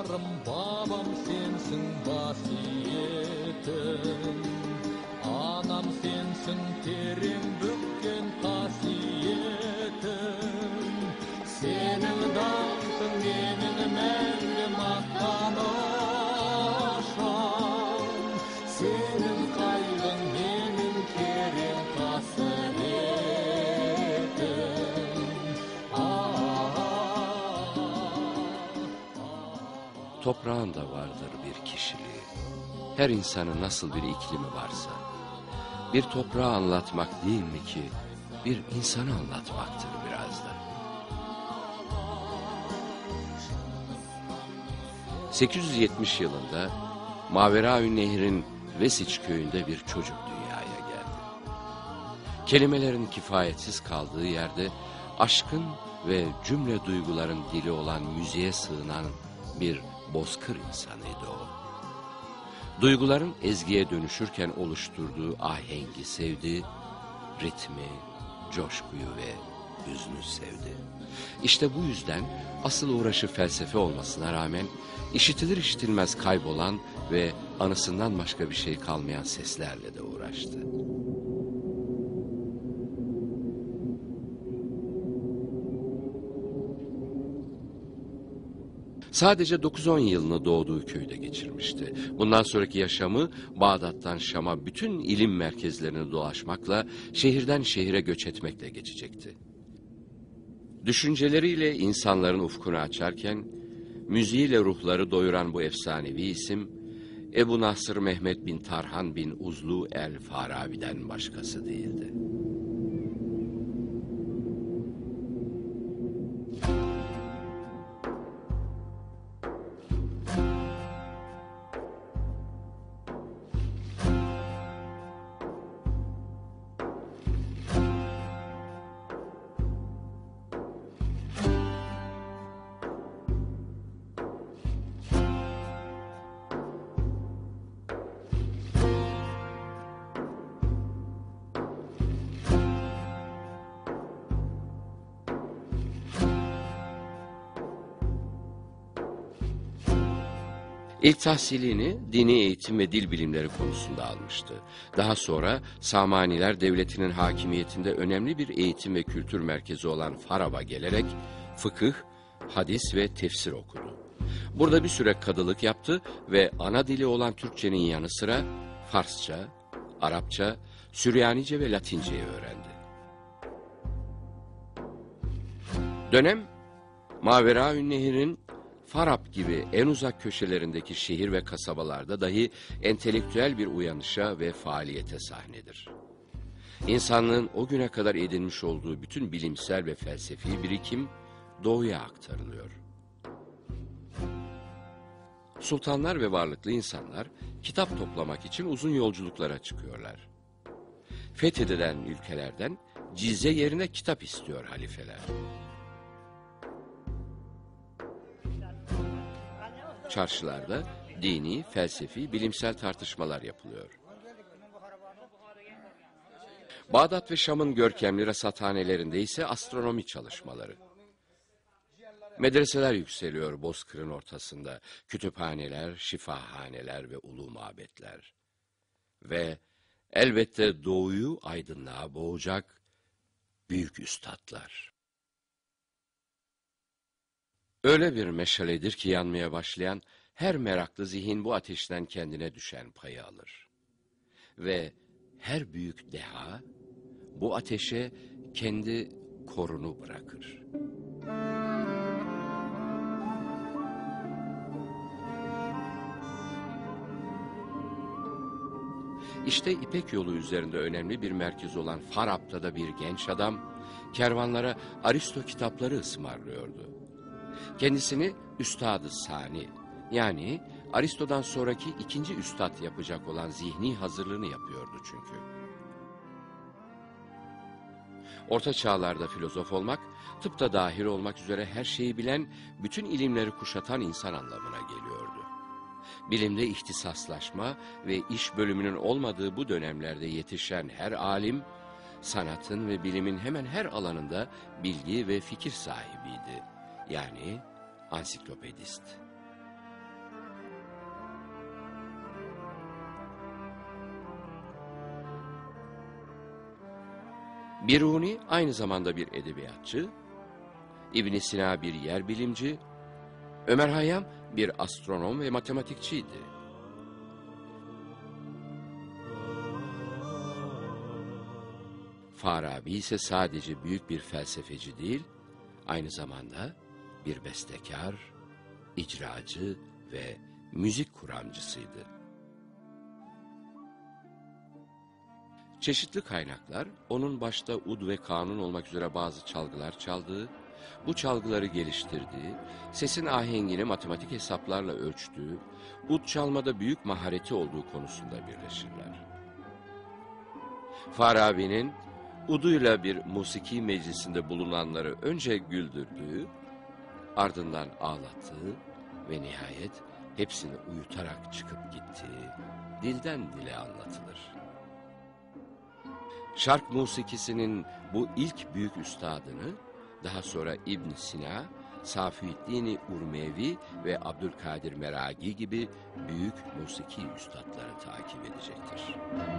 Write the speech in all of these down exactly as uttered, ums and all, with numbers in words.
baharım, babam sensin vasiyetim. Anam sensin terin bükken kasiyetim. Senin damsın benim мәңгі maqtanışım. Senin kaygın benim terin kasiyetim. Toprağın da vardır bir kişiliği. Her insanın nasıl bir iklimi varsa. Bir toprağı anlatmak değil mi ki, bir insanı anlatmaktır biraz da. sekiz yüz yetmiş yılında Maveraün Nehir'in Vesiç köyünde bir çocuk dünyaya geldi. Kelimelerin kifayetsiz kaldığı yerde aşkın ve cümle duyguların dili olan müziğe sığınan bir bozkır insanıydı o. Duyguların ezgiye dönüşürken oluşturduğu ahengi sevdi, ritmi, coşkuyu ve hüznü sevdi. İşte bu yüzden asıl uğraşı felsefe olmasına rağmen işitilir işitilmez kaybolan ve anısından başka bir şey kalmayan seslerle de uğraştı. Sadece dokuz on yılını doğduğu köyde geçirmişti. Bundan sonraki yaşamı Bağdat'tan Şam'a bütün ilim merkezlerini dolaşmakla, şehirden şehire göç etmekle geçecekti. Düşünceleriyle insanların ufkunu açarken, müziğiyle ruhları doyuran bu efsanevi isim, Ebu Nasr Mehmet bin Tarhan bin Uzlu el-Farabi'den başkası değildi. İlk tahsilini dini eğitim ve dil bilimleri konusunda almıştı. Daha sonra Samaniler Devleti'nin hakimiyetinde önemli bir eğitim ve kültür merkezi olan Farab'a gelerek fıkıh, hadis ve tefsir okudu. Burada bir süre kadılık yaptı ve ana dili olan Türkçenin yanı sıra Farsça, Arapça, Süryanice ve Latince'yi öğrendi. Dönem Maveraün Nehir'in Farab gibi en uzak köşelerindeki şehir ve kasabalarda dahi entelektüel bir uyanışa ve faaliyete sahnedir. İnsanlığın o güne kadar edinmiş olduğu bütün bilimsel ve felsefi birikim doğuya aktarılıyor. Sultanlar ve varlıklı insanlar kitap toplamak için uzun yolculuklara çıkıyorlar. Fethedilen ülkelerden cizye yerine kitap istiyor halifeler. Çarşılarda dini, felsefi, bilimsel tartışmalar yapılıyor. Bağdat ve Şam'ın görkemli rasathanelerinde ise astronomi çalışmaları. Medreseler yükseliyor bozkırın ortasında, kütüphaneler, şifahaneler ve ulu mabetler. Ve elbette doğuyu aydınlığa boğacak büyük üstadlar. Öyle bir meşaledir ki yanmaya başlayan her meraklı zihin bu ateşten kendine düşen payı alır. Ve her büyük deha bu ateşe kendi korunu bırakır. İşte İpek yolu üzerinde önemli bir merkez olan Farab'da da bir genç adam kervanlara Aristo kitapları ısmarlıyordu. Kendisini Üstad-ı Sani, yani Aristo'dan sonraki ikinci üstad yapacak olan zihni hazırlığını yapıyordu çünkü. Orta çağlarda filozof olmak, tıpta dahil olmak üzere her şeyi bilen, bütün ilimleri kuşatan insan anlamına geliyordu. Bilimde ihtisaslaşma ve iş bölümünün olmadığı bu dönemlerde yetişen her alim, sanatın ve bilimin hemen her alanında bilgi ve fikir sahibiydi. Yani ansiklopedist. Biruni aynı zamanda bir edebiyatçı, İbn Sina bir yer bilimci, Ömer Hayyam bir astronom ve matematikçiydi. Farabi ise sadece büyük bir felsefeci değil, aynı zamanda bir bestekar, icracı ve müzik kuramcısıydı. Çeşitli kaynaklar, onun başta ud ve kanun olmak üzere bazı çalgılar çaldığı, bu çalgıları geliştirdiği, sesin ahengini matematik hesaplarla ölçtüğü, ud çalmada büyük mahareti olduğu konusunda birleşirler. Farabi'nin uduyla bir musiki meclisinde bulunanları önce güldürdüğü, ardından ağlattığı ve nihayet hepsini uyutarak çıkıp gittiği dilden dile anlatılır. Şark musikisinin bu ilk büyük üstadını daha sonra İbn Sina, Safiüddin Urmevi ve Abdülkadir Meragi gibi büyük musiki üstadları takip edecektir.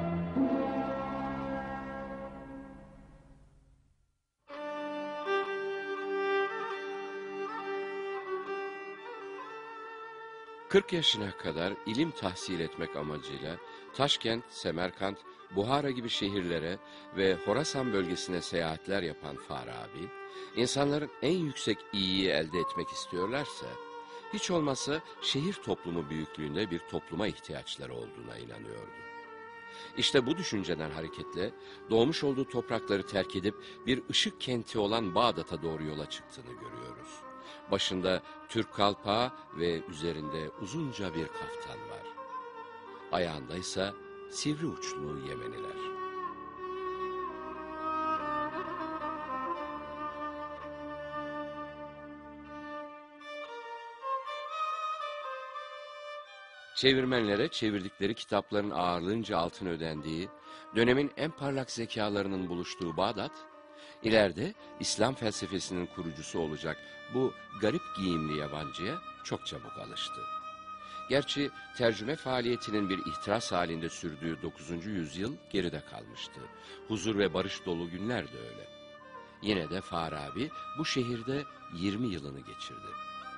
kırk yaşına kadar ilim tahsil etmek amacıyla Taşkent, Semerkant, Buhara gibi şehirlere ve Horasan bölgesine seyahatler yapan Farabi, insanların en yüksek iyiyi elde etmek istiyorlarsa, hiç olmazsa şehir toplumu büyüklüğünde bir topluma ihtiyaçları olduğuna inanıyordu. İşte bu düşünceden hareketle doğmuş olduğu toprakları terk edip bir ışık kenti olan Bağdat'a doğru yola çıktığını görüyoruz. Başında Türk kalpağı ve üzerinde uzunca bir kaftan var. Ayağındaysa sivri uçlu Yemeniler. Çevirmenlere çevirdikleri kitapların ağırlığınca altın ödendiği, dönemin en parlak zekalarının buluştuğu Bağdat, ileride İslam felsefesinin kurucusu olacak bu garip giyimli yabancıya çok çabuk alıştı. Gerçi tercüme faaliyetinin bir ihtiras halinde sürdüğü dokuzuncu yüzyıl geride kalmıştı. Huzur ve barış dolu günler de öyle. Yine de Farabi bu şehirde yirmi yılını geçirdi.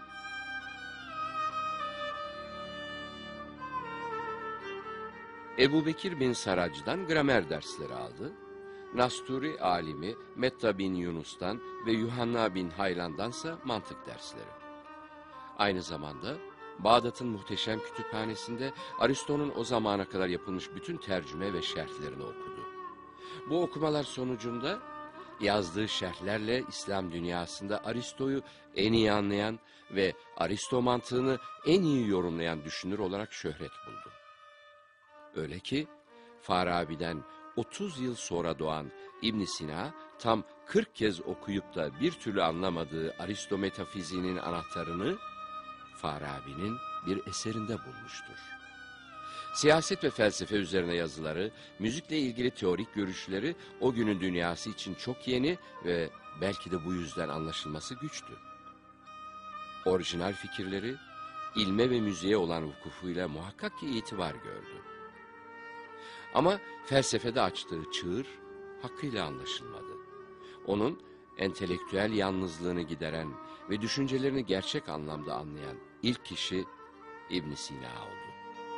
Ebu Bekir bin Sarac'dan gramer dersleri aldı. Nasturi alimi Metta bin Yunus'tan ve Yuhanna bin Haylan'dansa mantık dersleri. Aynı zamanda Bağdat'ın muhteşem kütüphanesinde Aristo'nun o zamana kadar yapılmış bütün tercüme ve şerhlerini okudu. Bu okumalar sonucunda yazdığı şerhlerle İslam dünyasında Aristo'yu en iyi anlayan ve Aristo mantığını en iyi yorumlayan düşünür olarak şöhret buldu. Öyle ki Farabi'den otuz yıl sonra doğan İbn Sina tam kırk kez okuyup da bir türlü anlamadığı Aristo metafiziğinin anahtarını Farabi'nin bir eserinde bulmuştur. Siyaset ve felsefe üzerine yazıları, müzikle ilgili teorik görüşleri o günün dünyası için çok yeni ve belki de bu yüzden anlaşılması güçtü. Orijinal fikirleri, ilme ve müziğe olan vukufuyla muhakkak ki itibar gördü. Ama felsefede açtığı çığır hakkıyla anlaşılmadı. Onun entelektüel yalnızlığını gideren ve düşüncelerini gerçek anlamda anlayan ilk kişi İbn Sina oldu.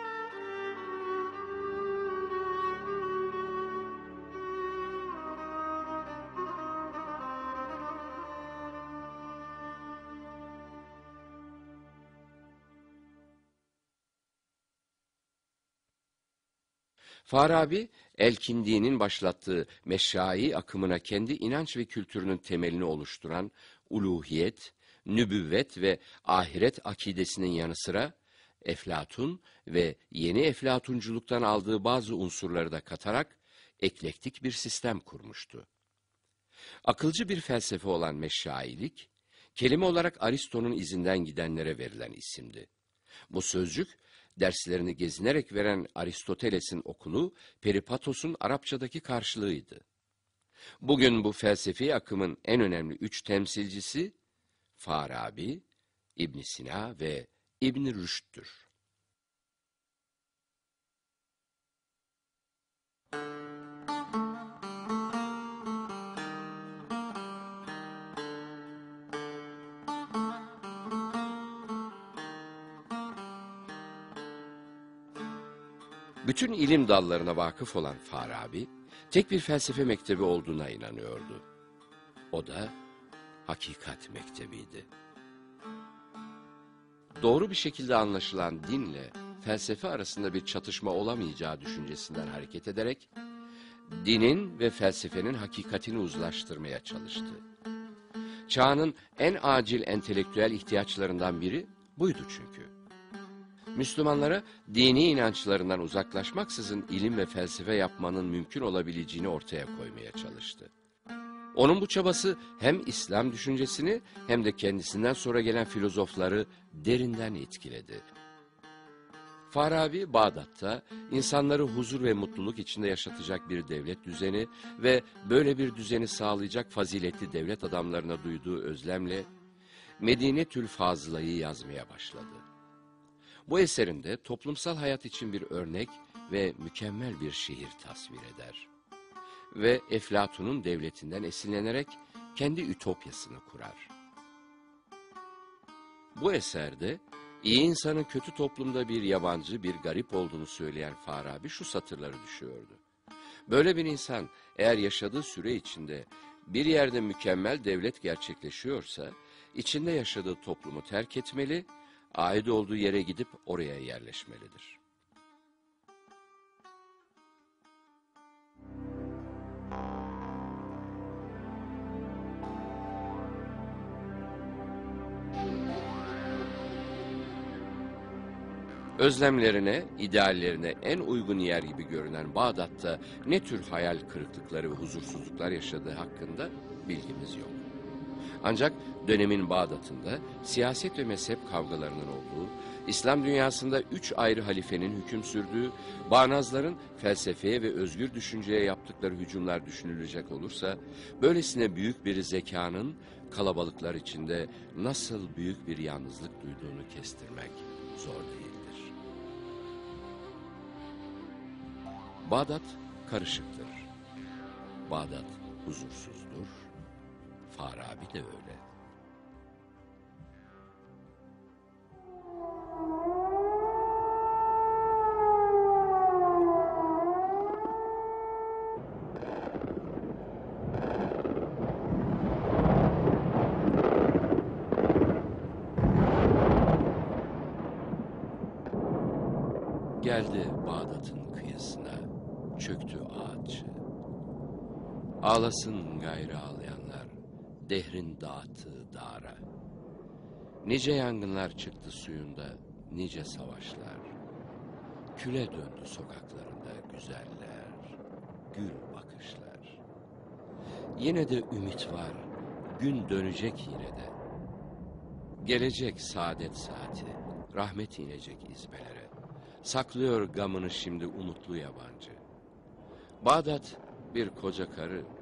Farabi, El-Kindi'nin başlattığı meşai akımına kendi inanç ve kültürünün temelini oluşturan uluhiyet, nübüvvet ve ahiret akidesinin yanı sıra Eflatun ve yeni Eflatunculuktan aldığı bazı unsurları da katarak eklektik bir sistem kurmuştu. Akılcı bir felsefe olan meşailik, kelime olarak Aristo'nun izinden gidenlere verilen isimdi. Bu sözcük, derslerini gezinerek veren Aristoteles'in okulu, Peripatos'un Arapçadaki karşılığıydı. Bugün bu felsefi akımın en önemli üç temsilcisi, Farabi, İbn Sina ve İbn Rüşd'tür. Bütün ilim dallarına vakıf olan Farabi, tek bir felsefe mektebi olduğuna inanıyordu. O da hakikat mektebiydi. Doğru bir şekilde anlaşılan dinle felsefe arasında bir çatışma olamayacağı düşüncesinden hareket ederek, dinin ve felsefenin hakikatini uzlaştırmaya çalıştı. Çağının en acil entelektüel ihtiyaçlarından biri buydu çünkü. Müslümanlara dini inançlarından uzaklaşmaksızın ilim ve felsefe yapmanın mümkün olabileceğini ortaya koymaya çalıştı. Onun bu çabası hem İslam düşüncesini hem de kendisinden sonra gelen filozofları derinden etkiledi. Farabi, Bağdat'ta insanları huzur ve mutluluk içinde yaşatacak bir devlet düzeni ve böyle bir düzeni sağlayacak faziletli devlet adamlarına duyduğu özlemle Medine-tül Fazıla'yı yazmaya başladı. Bu eserinde toplumsal hayat için bir örnek ve mükemmel bir şehir tasvir eder. Ve Eflatun'un devletinden esinlenerek kendi ütopyasını kurar. Bu eserde iyi insanın kötü toplumda bir yabancı, bir garip olduğunu söyleyen Farabi şu satırları düşüyordu. Böyle bir insan eğer yaşadığı süre içinde bir yerde mükemmel devlet gerçekleşiyorsa, içinde yaşadığı toplumu terk etmeli, ait olduğu yere gidip oraya yerleşmelidir. Özlemlerine, ideallerine en uygun yer gibi görünen Bağdat'ta ne tür hayal kırıklıkları ve huzursuzluklar yaşadığı hakkında bilgimiz yok. Ancak dönemin Bağdat'ında siyaset ve mezhep kavgalarının olduğu, İslam dünyasında üç ayrı halifenin hüküm sürdüğü, bağnazların felsefeye ve özgür düşünceye yaptıkları hücumlar düşünülecek olursa, böylesine büyük bir zekanın kalabalıklar içinde nasıl büyük bir yalnızlık duyduğunu kestirmek zor değildir. Bağdat karışıktır. Bağdat huzursuzdur. Farabi de öyle. Geldi Bağdat'ın kıyısına, çöktü ağaççı. Ağlasın gayrı ağlayanlar, dehrin dağıttığı dağara. Nice yangınlar çıktı suyunda, nice savaşlar. Küle döndü sokaklarında güzeller, gül bakışlar. Yine de ümit var, gün dönecek yine de. Gelecek saadet saati, rahmet inecek izbelere. Saklıyor gamını şimdi umutlu yabancı. Bağdat bir koca karı,